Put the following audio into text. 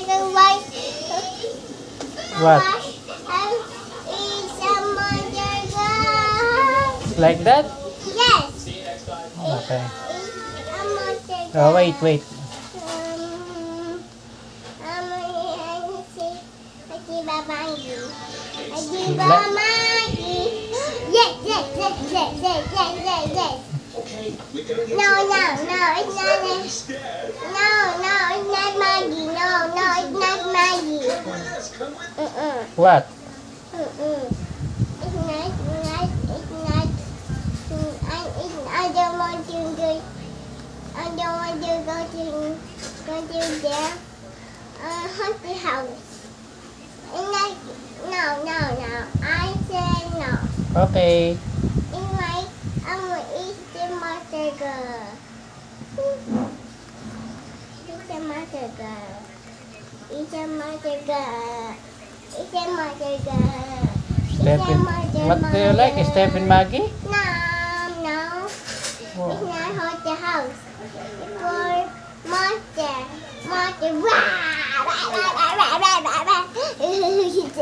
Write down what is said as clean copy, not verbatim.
What? Like that? Yes. Okay. Oh, wait. Yes. No, it's not. No, it's not Maggie. No, it's not Maggie. What? It's not. I don't want to go. I don't want to go to there. Haunted house. No. I said no. Okay. Anyway, I'm gonna eat the monster girl. Eat the monster girl. What do you like? Stephen Maggie? No. Oh. It's not haunted house. It's for monster.